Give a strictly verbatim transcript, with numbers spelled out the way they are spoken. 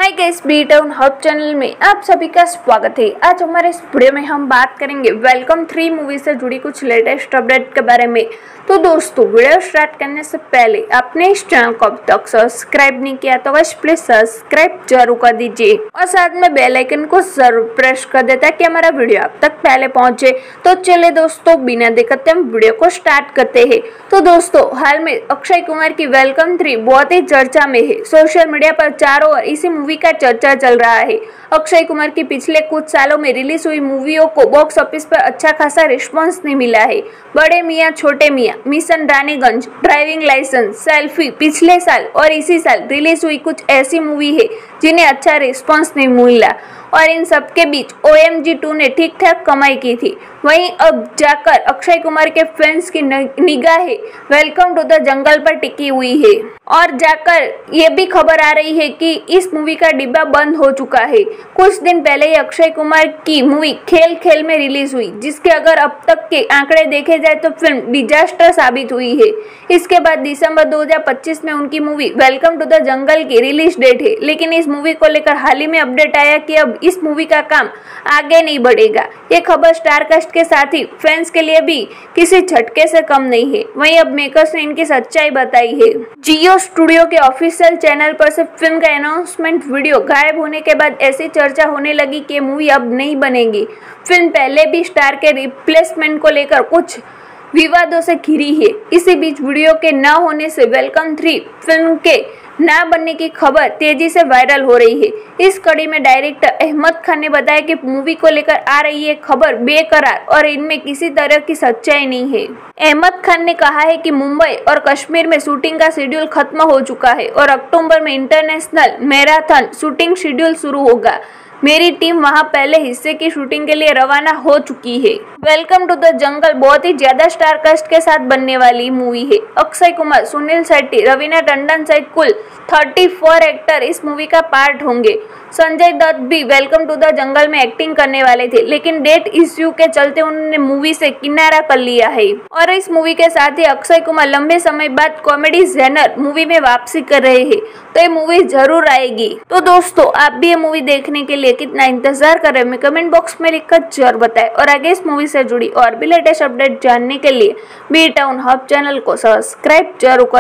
हाय guys, B town hub channel में आप सभी का स्वागत है। आज हमारे इस वीडियो में हम बात करेंगे वेलकम थ्री मूवी से जुड़ी कुछ लेटेस्ट अपडेट के बारे में। तो दोस्तों, वीडियो स्टार्ट करने से पहले आपने इस चैनल को अब तक सब्सक्राइब नहीं किया तो बस प्लीज सब्सक्राइब जरूर कर दीजिए और साथ में बेल आइकन को जरूर प्रेस कर देता है कि हमारा वीडियो आप तक पहले पहुंचे। तो चलिए दोस्तों, बिना देखते हम वीडियो को स्टार्ट करते हैं। तो दोस्तों, हाल में अक्षय कुमार की वेलकम थ्री बहुत ही चर्चा में है। सोशल मीडिया पर चारों ओर इसी मूवी का चर्चा चल रहा है। अक्षय कुमार की पिछले कुछ सालों में रिलीज हुई मूवियों को बॉक्स ऑफिस पर अच्छा खासा रिस्पांस नहीं मिला है। बड़े मियां छोटे मियां, mission Raniganj, driving licence, selfie पिछले साल और इसी साल रिलीज हुई कुछ ऐसी मूवी है जिन्हें अच्छा रिस्पांस नहीं मिला और इन सब के बीच ओ एम जी टू ने ठीक ठाक कमाई की थी। वहीं अब जाकर अक्षय कुमार के फैंस की निगाहें वेलकम टू द जंगल पर टिकी हुई है और जाकर ये भी खबर आ रही है कि इस मूवी का डिब्बा बंद हो चुका है। कुछ दिन पहले ही अक्षय कुमार की मूवी खेल खेल में रिलीज हुई, जिसके अगर अब तक के आंकड़े देखे जाए तो फिल्म डिजास्टर साबित हुई है। इसके बाद दिसंबर दो हज़ार पच्चीस में उनकी movie welcome to the jungle की रिलीज डेट है, लेकिन इस मूवी को लेकर हाल ही में अपडेट आया कि अब इस मूवी का काम आगे नहीं बढ़ेगा। ये खबर स्टारकास्ट के साथ ही फैंस के लिए भी किसी झटके से कम नहीं है। वहीं अब मेकर्स ने इनकी सच्चाई बताई है। जियो स्टूडियो के ऑफिशियल चैनल पर से फिल्म का अनाउंसमेंट वीडियो गायब होने के बाद ऐसी चर्चा होने लगी कि मूवी अब नहीं बनेगी। फिल्म पहले भी स्टार के रिप्लेसमेंट को लेकर कुछ विवादों से घिरी है। इसी बीच वीडियो के न होने से वेलकम थ्री फिल्म के ना बनने की खबर तेजी से वायरल हो रही है। इस कड़ी में डायरेक्टर अहमद खान ने बताया कि मूवी को लेकर आ रही है खबर बेकरार और इनमें किसी तरह की सच्चाई नहीं है। अहमद खान ने कहा है कि मुंबई और कश्मीर में शूटिंग का शेड्यूल खत्म हो चुका है और अक्टूबर में इंटरनेशनल मैराथन शूटिंग शेड्यूल शुरू होगा। मेरी टीम वहां पहले हिस्से की शूटिंग के लिए रवाना हो चुकी है। वेलकम टू द जंगल बहुत ही ज्यादा स्टारकास्ट के साथ बनने वाली मूवी है। अक्षय कुमार, सुनील शेट्टी, रवीना टंडन सहित कुल चौंतीस एक्टर इस मूवी का पार्ट होंगे। संजय दत्त भी वेलकम टू द जंगल में एक्टिंग करने वाले थे, लेकिन डेट इश्यू के चलते उन्होंने मूवी से किनारा कर लिया है। और इस मूवी के साथ ही अक्षय कुमार लंबे समय बाद कॉमेडी जेनर मूवी में वापसी कर रहे हैं, तो ये मूवी जरूर आएगी। तो दोस्तों, आप भी ये मूवी देखने के लिए कितना इंतजार कर रहे हैं कमेंट बॉक्स में लिखकर जरूर बताएं और आगे इस मूवी से जुड़ी और भी लेटेस्ट अपडेट जानने के लिए बी टाउन हब चैनल को सब्सक्राइब जरूर करें।